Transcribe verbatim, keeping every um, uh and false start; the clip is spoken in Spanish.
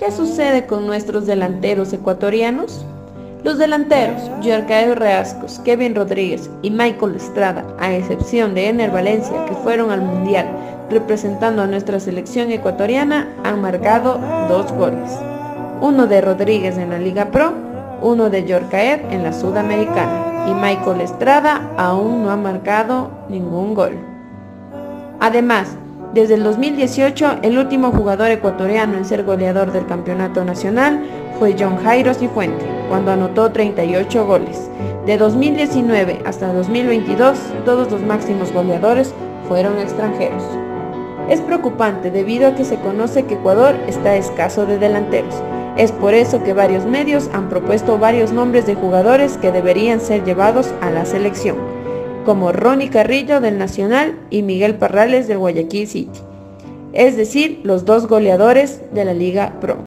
¿Qué sucede con nuestros delanteros ecuatorianos? Los delanteros, Giancarlo Reascos, Kevin Rodríguez y Michael Estrada, a excepción de Ener Valencia, que fueron al Mundial representando a nuestra selección ecuatoriana, han marcado dos goles. Uno de Rodríguez en la Liga Pro, uno de Giancarlo en la Sudamericana, y Michael Estrada aún no ha marcado ningún gol. Además, desde el dos mil dieciocho, el último jugador ecuatoriano en ser goleador del campeonato nacional fue John Jairo Cifuente, cuando anotó treinta y ocho goles. De dos mil diecinueve hasta dos mil veintidós, todos los máximos goleadores fueron extranjeros. Es preocupante debido a que se conoce que Ecuador está escaso de delanteros. Es por eso que varios medios han propuesto varios nombres de jugadores que deberían ser llevados a la selección, como Ronnie Carrillo del Nacional y Miguel Parrales del Guayaquil City, es decir, los dos goleadores de la Liga Pro.